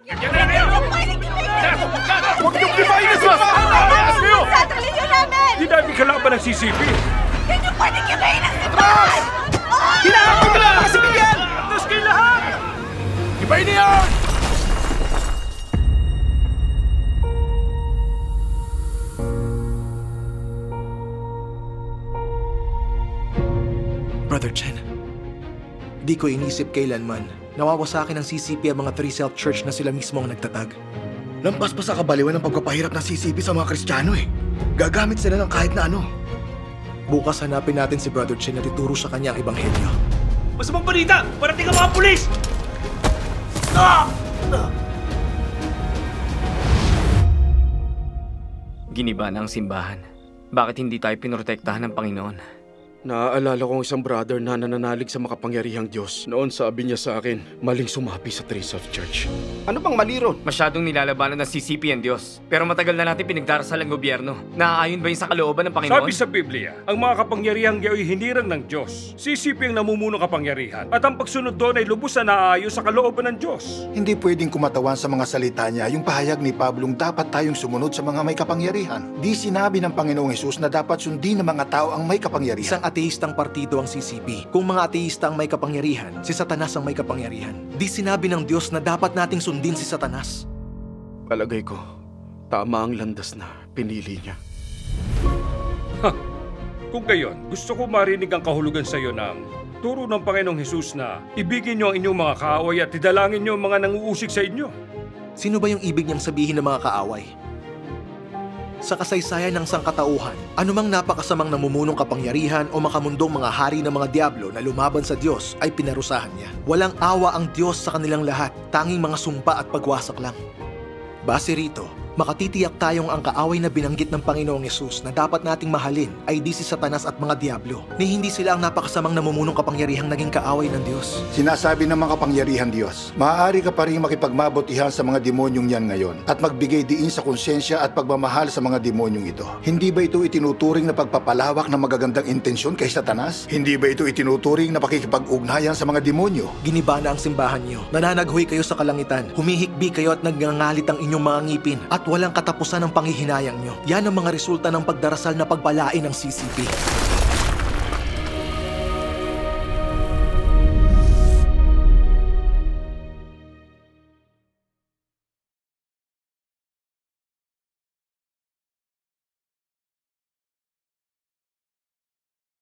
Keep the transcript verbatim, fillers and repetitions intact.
Yan na kayo! Huwag niyong limayin na sa Alas kayo! Sa reliyon namin! Di namin kalaban ng C C P! Hindi niyo pwedeng kibayin ang simbahan! Kailangan ko na lang sabihin! Atras kayo lahat! Ibayin niyo! Brother Chen, di ko inisip kailanman nawawasakin ng C C P ang mga Three Self Church na sila mismo ang nagtatag. Lampas pa sa kabaliwan ng pagpapahirap ng C C P sa mga Kristiyano eh. Gagamit sila ng kahit na ano. Bukas hanapin natin si Brother Chen at ituro sa kanya ang ebanghelyo. Masamang balita! Parating ang mga pulis! Ah! Giniba na ang simbahan. Bakit hindi tayo pinoprotektahan ng Panginoon? Naaalala ko ang isang brother na nananalig sa makapangyarihang Diyos. Noon sabi niya sa akin, maling sumapi sa Three Self Church. Ano bang mali ron? Masyadong nilalabanan ng C C P ang Diyos. Pero matagal na natin pinagdarasal ang gobyerno. Naaayon ba yun sa kalooban ng Panginoon? Sabi sa Biblia, ang mga kapangyarihang gayo'y hinirang ng Diyos. C C P ang namumuno kapangyarihan at ang pagsunod doon ay lubos na naaayon sa kalooban ng Diyos. Hindi pwedeng kumatawan sa mga salita niya yung pahayag ni Pablong dapat tayong sumunod sa mga may kapangyarihan. Di sinabi ng Panginoong Hesus na dapat sundin ng mga tao ang may kapangyarihan. Isang ateistang partido ang C C P. Kung mga ateista ang may kapangyarihan, si Satanas ang may kapangyarihan. Di sinabi ng Diyos na dapat nating sundin si Satanas. Palagay ko, tama ang landas na pinili niya. Ha! Kung gayon, gusto ko marinig ang kahulugan sa iyo ng turo ng Panginoong Hesus na ibigin niyo ang inyong mga kaaway at idalangin niyo ang mga nanguusig sa inyo. Sino ba yung ibig niyang sabihin ng mga kaaway? Sa kasaysayan ng sangkatauhan, anumang napakasamang namumunong kapangyarihan o makamundong mga hari ng mga diablo na lumaban sa Diyos ay pinarusahan niya. Walang awa ang Diyos sa kanilang lahat, tanging mga sumpa at pagwasak lang. Base rito, makatitiyak tayong ang kaaway na binanggit ng Panginoong Hesus na dapat nating mahalin ay di si Satanas at mga diablo, ni hindi sila ang napakasamang namumunong kapangyarihang naging kaaway ng Diyos. Sinasabi ng mga kapangyarihan Diyos, maaari ka pa rin makipagmabutihan sa mga demonyong yan ngayon at magbigay diin sa konsensya at pagmamahal sa mga demonyong ito. Hindi ba ito itinuturing na pagpapalawak ng magagandang intensyon kay Satanas? Hindi ba ito itinuturing na pakikipag-ugnayan sa mga demonyo? Giniba na ang simbahan niyo, nananaghoy kayo sa kalangitan, humihikbi kayo at nagngangalit ang inyong mga ngipin at walang katapusan ng panghihinayang nyo. Yan ang mga resulta ng pagdarasal na pagbalain ng C C P.